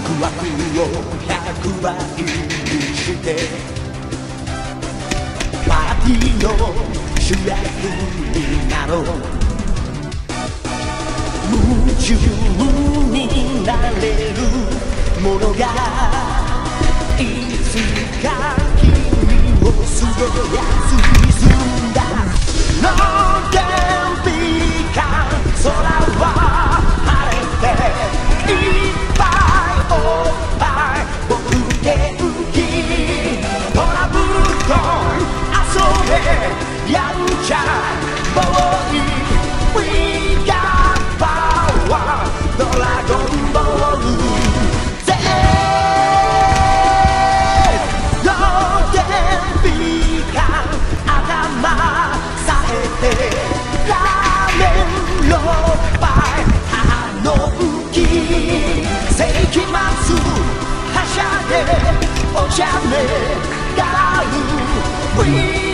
ワクを100倍にしてパーティーの主役になろう夢中になれるものがいつか君をすべや進んだの天日間空は晴れていっぱいおっぱい僕元気トラブルと遊べやんちゃボーイ We got power ドラゴンボールぜどうで美観頭さえてラーメンのパイ母の浮き世紀末はしゃでお茶目ガール We